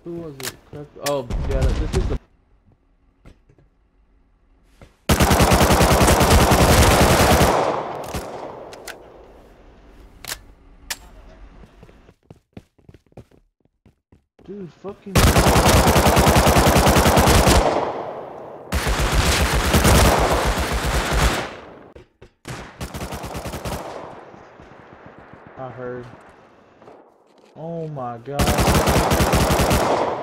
Who was it? Oh, yeah, this is the. Dude, fucking. I heard. Oh my god.